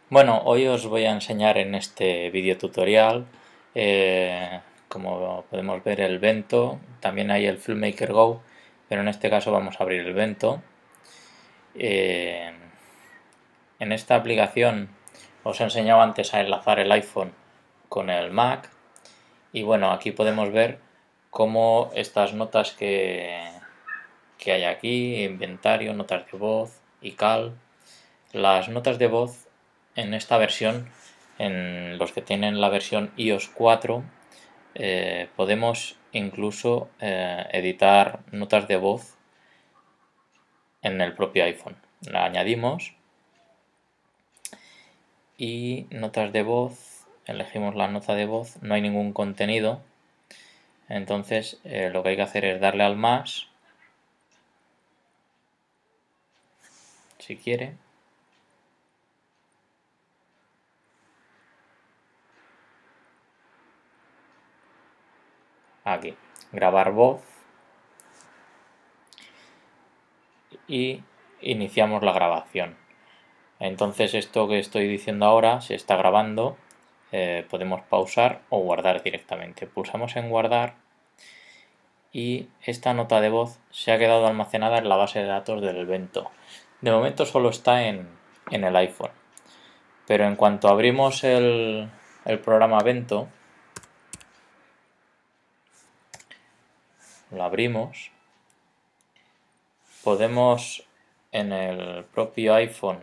Bueno, hoy os voy a enseñar en este vídeo tutorial, como podemos ver, el Bento. También hay el FilmMaker Go, pero en este caso vamos a abrir el Bento. Eh, en esta aplicación os he enseñado antes a enlazar el iPhone con el Mac, y bueno, aquí podemos ver cómo estas notas que hay aquí, inventario, notas de voz y cal. Las notas de voz en esta versión, en los que tienen la versión iOS 4, podemos incluso editar notas de voz en el propio iPhone. La añadimos y notas de voz, elegimos la nota de voz, no hay ningún contenido, entonces lo que hay que hacer es darle al más, si quiere. Aquí, grabar voz, y iniciamos la grabación. Entonces esto que estoy diciendo ahora se está grabando, podemos pausar o guardar directamente. Pulsamos en guardar y esta nota de voz se ha quedado almacenada en la base de datos del Bento. De momento solo está en el iPhone, pero en cuanto abrimos el programa Bento, lo abrimos, podemos en el propio iPhone,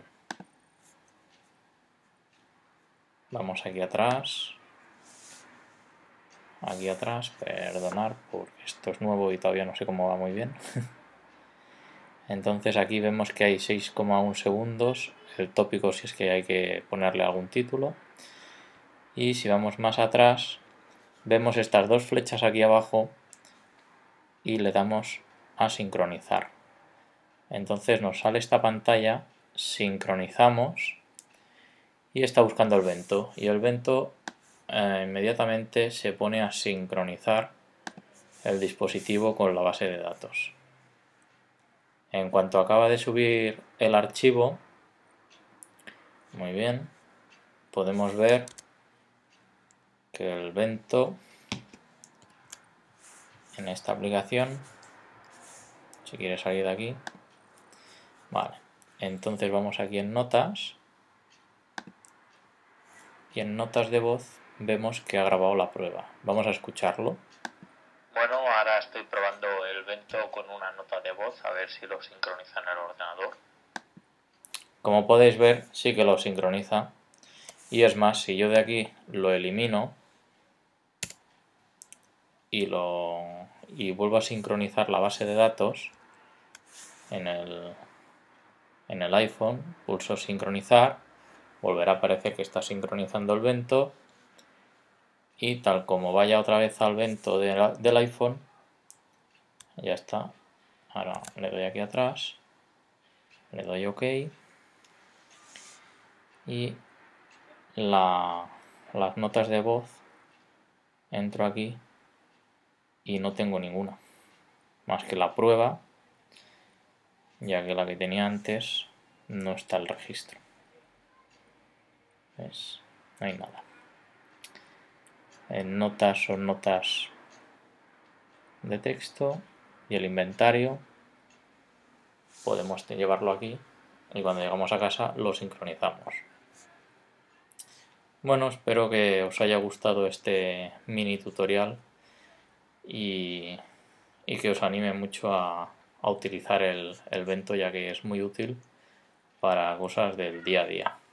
vamos aquí atrás, perdonar porque esto es nuevo y todavía no sé cómo va muy bien. Entonces aquí vemos que hay 6,1 segundos, el tópico si es que hay que ponerle algún título. Y si vamos más atrás, vemos estas dos flechas aquí abajo y le damos a sincronizar. Entonces nos sale esta pantalla, sincronizamos y está buscando el Bento. Y el Bento inmediatamente se pone a sincronizar el dispositivo con la base de datos. En cuanto acaba de subir el archivo, muy bien, podemos ver que el Bento en esta aplicación, si quiere salir de aquí, vale, entonces vamos aquí en notas y en notas de voz vemos que ha grabado la prueba. Vamos a escucharlo. Bueno, ahora estoy probando el Bento con una nota de voz, a ver si lo sincroniza en el ordenador. Como podéis ver, sí que lo sincroniza. Y es más, si yo de aquí lo elimino y vuelvo a sincronizar la base de datos en el iPhone, pulso sincronizar, volverá a aparecer que está sincronizando el Bento, y tal como vaya otra vez al Bento del iPhone, ya está. Ahora le doy aquí atrás, le doy OK y las notas de voz, entro aquí y no tengo ninguna, más que la prueba, ya que la que tenía antes no está el registro. ¿Ves? No hay nada. En notas son notas de texto y el inventario podemos llevarlo aquí y cuando llegamos a casa lo sincronizamos. Bueno, espero que os haya gustado este mini tutorial y que os anime mucho a utilizar el Bento, ya que es muy útil para cosas del día a día.